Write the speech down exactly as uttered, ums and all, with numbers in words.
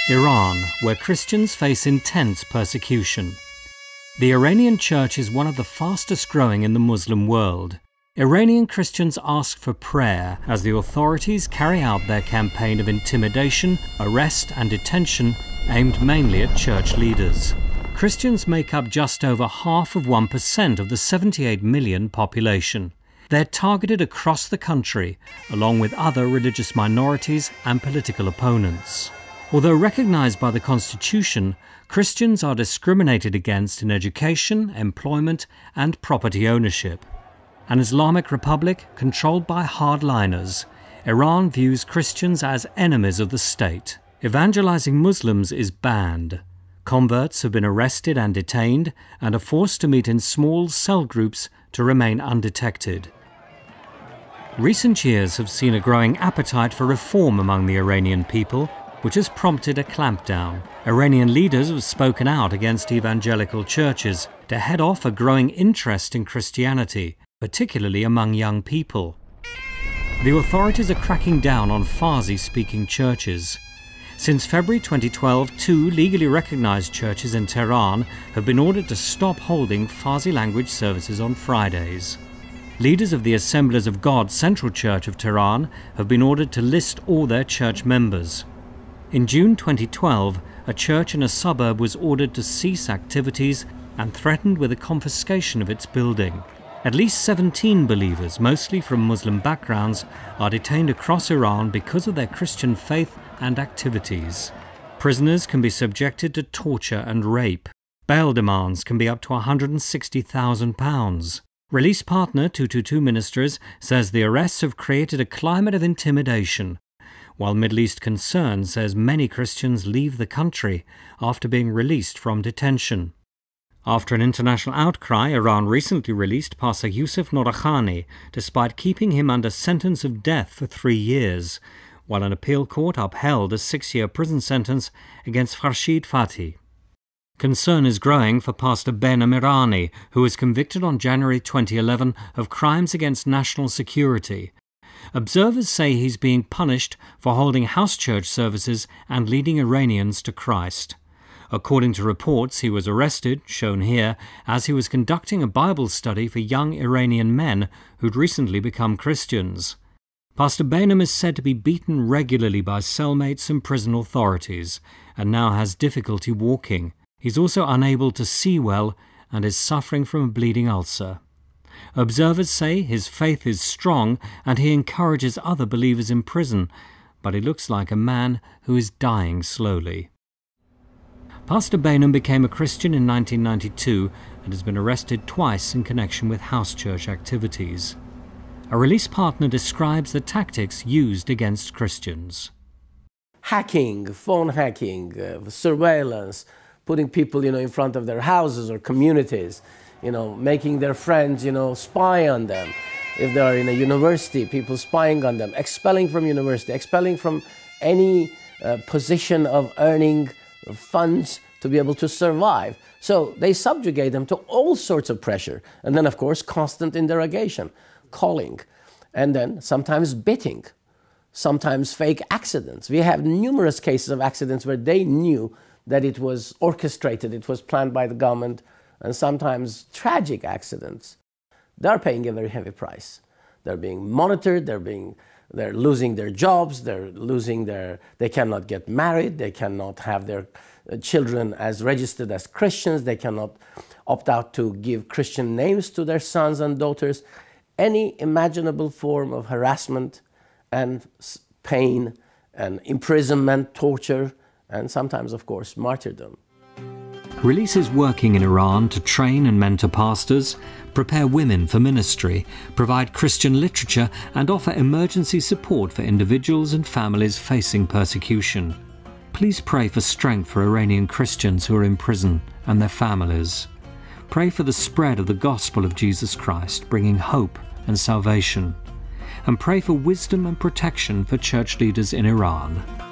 Iran, where Christians face intense persecution. The Iranian church is one of the fastest growing in the Muslim world. Iranian Christians ask for prayer as the authorities carry out their campaign of intimidation, arrest and detention aimed mainly at church leaders. Christians make up just over half of one percent of the seventy-eight million population. They're targeted across the country, along with other religious minorities and political opponents. Although recognized by the Constitution, Christians are discriminated against in education, employment, and property ownership. An Islamic republic controlled by hardliners, Iran views Christians as enemies of the state. Evangelizing Muslims is banned. Converts have been arrested and detained and are forced to meet in small cell groups to remain undetected. Recent years have seen a growing appetite for reform among the Iranian people, which has prompted a clampdown. Iranian leaders have spoken out against evangelical churches to head off a growing interest in Christianity, particularly among young people. The authorities are cracking down on Farsi-speaking churches. Since February twenty twelve, two legally recognized churches in Tehran have been ordered to stop holding Farsi language services on Fridays. Leaders of the Assemblies of God Central Church of Tehran have been ordered to list all their church members. In June twenty twelve, a church in a suburb was ordered to cease activities and threatened with the confiscation of its building. At least seventeen believers, mostly from Muslim backgrounds, are detained across Iran because of their Christian faith and activities. Prisoners can be subjected to torture and rape. Bail demands can be up to one hundred sixty thousand pounds. Release partner two two two Ministries says the arrests have created a climate of intimidation, while Middle East Concern says many Christians leave the country after being released from detention. After an international outcry, Iran recently released Pastor Youssef Norakhani, despite keeping him under sentence of death for three years, while an appeal court upheld a six-year prison sentence against Farshid Fatih. Concern is growing for Pastor Behnam Irani, who was convicted on January twenty eleven of crimes against national security. Observers say he's being punished for holding house church services and leading Iranians to Christ. According to reports, he was arrested, shown here, as he was conducting a Bible study for young Iranian men who'd recently become Christians. Pastor Behnam is said to be beaten regularly by cellmates and prison authorities, and now has difficulty walking. He's also unable to see well and is suffering from a bleeding ulcer. Observers say his faith is strong and he encourages other believers in prison, but he looks like a man who is dying slowly. Pastor Behnam became a Christian in nineteen ninety-two and has been arrested twice in connection with house church activities. A release partner describes the tactics used against Christians. Hacking, phone hacking, uh, surveillance, putting people, you know, in front of their houses or communities, you know, making their friends, you know, spy on them. If they are in a university, people spying on them, expelling from university, expelling from any uh, position of earning funds to be able to survive. So they subjugate them to all sorts of pressure. And then, of course, constant interrogation, calling, and then sometimes biting, sometimes fake accidents. We have numerous cases of accidents where they knew that it was orchestrated, it was planned by the government, and sometimes tragic accidents. They're paying a very heavy price. They're being monitored, they're being, they're losing their jobs, they're losing their, they cannot get married, they cannot have their children as registered as Christians, they cannot opt out to give Christian names to their sons and daughters. Any imaginable form of harassment and pain and imprisonment, torture, and sometimes, of course, martyrdom. Release is working in Iran to train and mentor pastors, prepare women for ministry, provide Christian literature, and offer emergency support for individuals and families facing persecution. Please pray for strength for Iranian Christians who are in prison and their families. Pray for the spread of the gospel of Jesus Christ, bringing hope and salvation. And pray for wisdom and protection for church leaders in Iran.